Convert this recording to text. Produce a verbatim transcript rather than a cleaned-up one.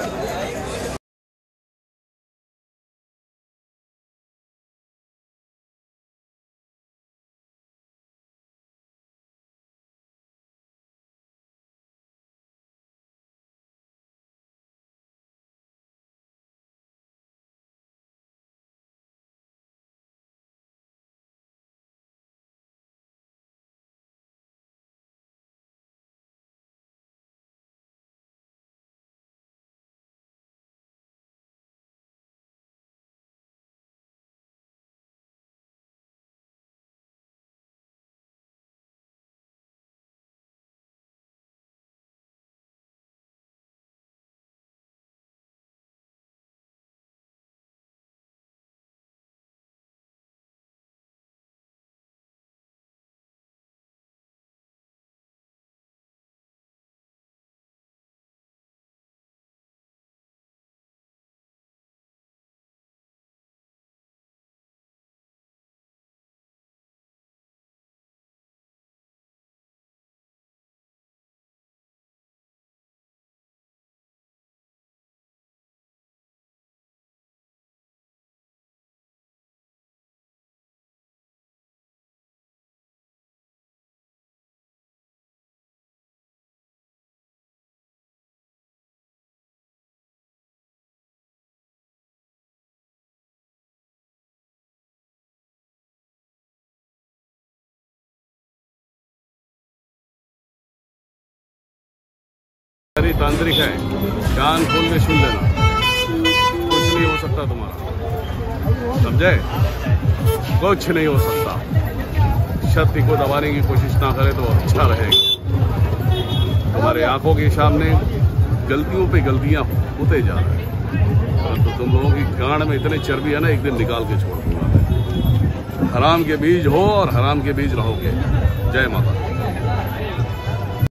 तांत्रिक है, कान खोल के सुन लेना, कुछ नहीं हो सकता तुम्हारा, समझे? कुछ नहीं हो सकता। शक्ति को दबाने की कोशिश ना करे तो अच्छा रहेगा। तुम्हारे आंखों के सामने गलतियों पे गलतियां होते जा रही हैं, परंतु तो तुम लोगों की गांड में इतने चर्बी है ना, एक दिन निकाल के छोड़ दूंगा। हराम के बीज हो और हराम के बीज रहोगे। जय माता।